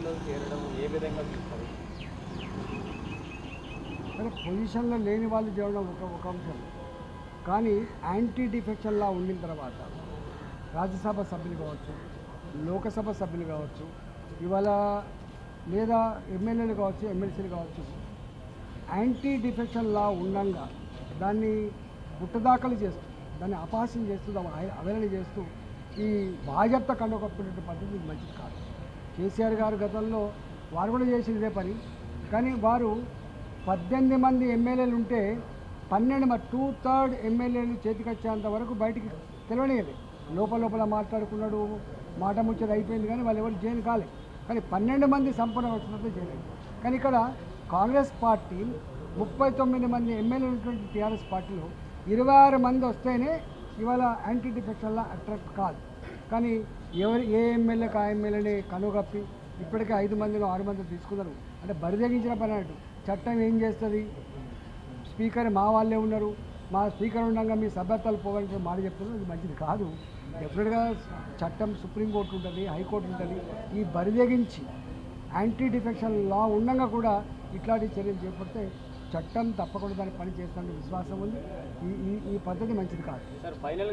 పార్టీలో చేరడం ఏ విధంగా చూస్తారు? అంటే పొజిషన్లో లేని వాళ్ళు చేయడం ఒక అంశం, కానీ యాంటీ డిఫెక్షన్లా ఉండిన తర్వాత రాజ్యసభ సభ్యులు కావచ్చు, లోకసభ సభ్యులు కావచ్చు, ఇవాళ లేదా ఎమ్మెల్యేలు కావచ్చు, ఎమ్మెల్సీలు కావచ్చు, యాంటీ డిఫెక్షన్ లా ఉండగా దాన్ని పుట్టదాఖలు చేస్తూ, దాన్ని అపహాస్యం చేస్తూ, అవహేళన చేస్తూ ఈ భాజపా కండకప్పుకునే పద్ధతి మంచిది కాదు. కేసీఆర్ గారు గతంలో వారు కూడా చేసిన ఇదే పని, కానీ వారు 18 మంది ఎమ్మెల్యేలు ఉంటే 2/3 ఎమ్మెల్యేలు చేతికొచ్చేంత వరకు బయటికి తెలియలేదు. లోపల మాట్లాడుకున్నాడు, మాట ముచ్చట అయిపోయింది, కానీ వాళ్ళు ఎవరు జైలు కాలేదు. కానీ 12 మంది సంపూర్ణ వచ్చినట్టు చేయలేదు. కానీ ఇక్కడ కాంగ్రెస్ పార్టీ 39 మంది ఎమ్మెల్యేలు ఉన్నటువంటి టీఆర్ఎస్ పార్టీలో 26 మంది వస్తేనే ఇవాళ యాంటీ డిఫెక్షన్లా అట్రాక్ట్ కాదు. కానీ ఏ ఎమ్మెల్యేకి ఆ ఎమ్మెల్యేని కనుగప్పి ఇప్పటికే 5 మందిలో 6 మంది తీసుకున్నారు. అంటే బరిదగించిన పని అన్నట్టు. చట్టం ఏం చేస్తుంది? స్పీకర్ మా వాళ్ళే ఉన్నారు, మా స్పీకర్ ఉండగా మీ సభ్యత్వాలు పోవాలంటే మాట చెప్తున్నారు. ఇది మంచిది కాదు. డెఫినెట్గా చట్టం సుప్రీంకోర్టు ఉంటుంది, హైకోర్టు ఉంటుంది. ఈ బరిదగించి యాంటీ డిఫెక్షన్ లా ఉండగా కూడా ఇట్లాంటి చర్యలు చేపడితే చట్టం తప్పకుండా దాన్ని పని చేస్తానని విశ్వాసం ఉంది. ఈ పద్ధతి మంచిది కాదు.